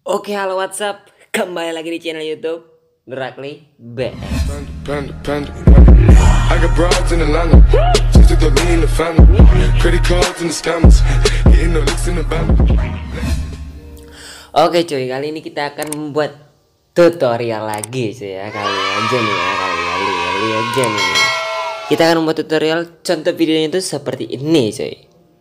Oke, halo WhatsApp. Kembali lagi di channel YouTube Nurakli BS. I got broads in Atlanta, just took the lean in the family, credit cards and the scammers, hitting the licks in the band. Oke cuy, kali ini kita akan membuat tutorial lagi cuy ya. Kali aja nih. Kita akan membuat tutorial, contoh videonya itu seperti ini cuy.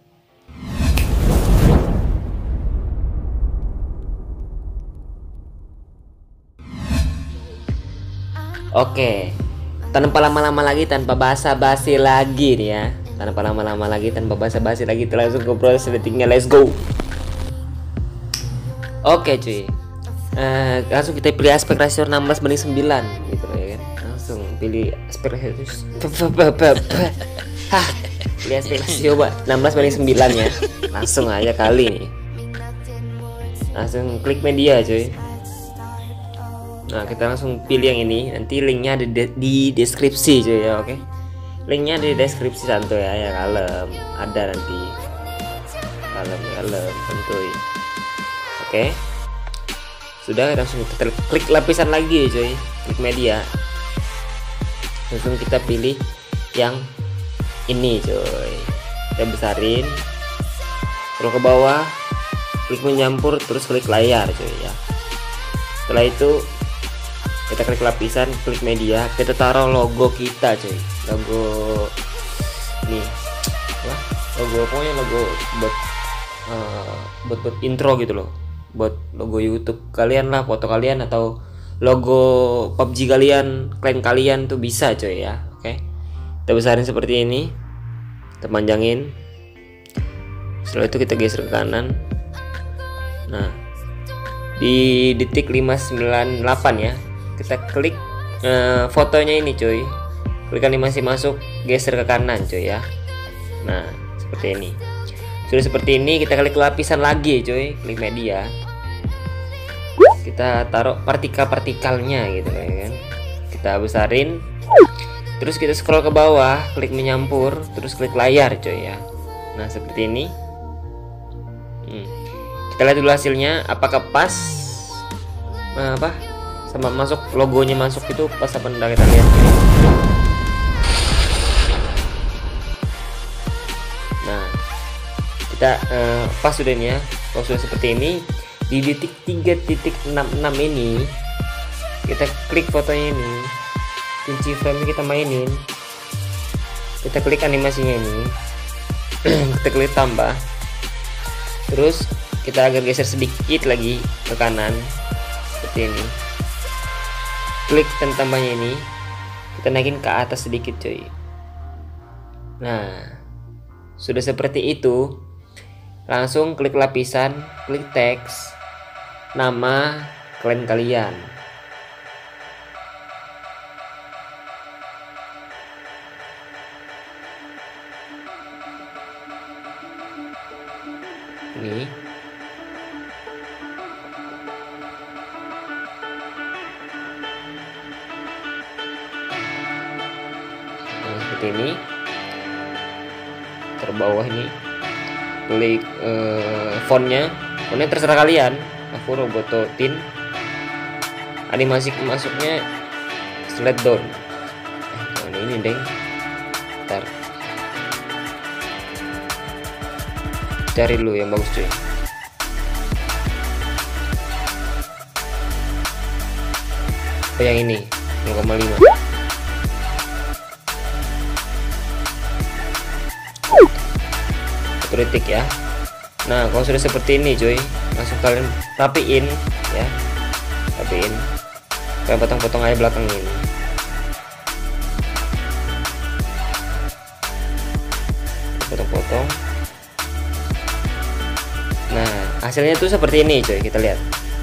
Oke, tanpa lama-lama lagi, tanpa basa-basi lagi nih ya. Tanpa lama-lama lagi, tanpa basa-basi lagi, kita langsung ke proses editingnya. Let's go. Oke cuy, langsung kita pilih aspek rasio 16:9 gitu ya kan. Langsung pilih aspek rasio pilih aspek rasio 16:9 ya. Langsung aja kali nih. Langsung klik media cuy. Nah, kita langsung pilih yang ini. Nanti linknya ada di deskripsi cuy ya, oke. Linknya di deskripsi santuy ya kalem. Ada nanti. Kalem santuy. Oke. Sudah, langsung kita klik lapisan lagi cuy. Klik media. Langsung kita pilih yang ini cuy. Kita besarin. Scroll ke bawah. Klik menyampur, terus klik layar cuy ya. Setelah itu kita klik lapisan, klik media, kita taruh logo kita cuy, logo nih, wah, logo pokoknya logo buat intro gitu loh, buat logo YouTube kalian lah, foto kalian atau logo PUBG kalian, klan kalian tuh bisa cuy ya, oke. Kita besarin seperti ini, kita panjangin, setelah itu kita geser ke kanan. Nah, di detik 598 ya, kita klik fotonya ini cuy, klik animasi masuk, geser ke kanan cuy ya. Nah seperti ini. Sudah seperti ini, kita klik lapisan lagi cuy, klik media, kita taruh partikel-partikelnya gitu ya kan. Kita besarin, terus kita scroll ke bawah, klik menyampur, terus klik layar cuy ya. Nah seperti ini. Kita lihat dulu hasilnya, apakah pas sama masuk logonya, masuk itu pas apa enggak, kita lihat. Nah kita pas sudah nih ya. Kalau sudah seperti ini, di detik 3.66 ini kita klik fotonya ini, kunci frame kita mainin, kita klik animasinya ini, kita klik tambah, terus kita agak geser sedikit lagi ke kanan seperti ini. Klik dan tambahnya ini, kita naikin ke atas sedikit cuy. Nah sudah seperti itu, langsung klik lapisan, klik teks, nama klan kalian. Ini seperti ini, terbawah ini klik fontnya terserah kalian. Aku robototin, animasi masuknya slide down. Ini deng, ntar cari dulu yang bagus cuy. Yang ini 0,5. Kritik ya. Nah kalau sudah seperti ini cuy, langsung kalian rapiin ya, rapiin, kayak potong-potong aja belakang ini. Potong-potong. Nah hasilnya tuh seperti ini cuy, kita lihat.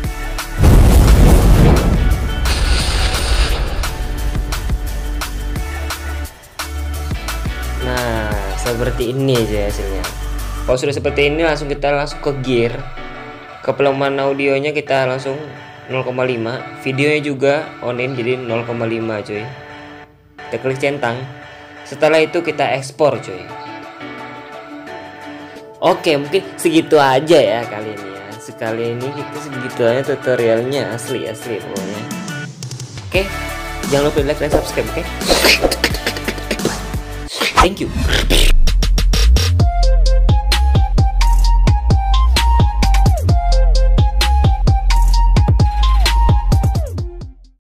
Nah seperti ini aja hasilnya. Kalau sudah seperti ini, langsung kita ke gear, ke peluman audionya kita langsung 0,5, videonya juga onin jadi 0,5 cuy. Kita klik centang, setelah itu kita ekspor cuy. Oke, mungkin segitu aja ya kali ini ya. sekali ini kita segitu aja tutorialnya, asli pokoknya. Oke, jangan lupa like dan subscribe, oke? Thank you.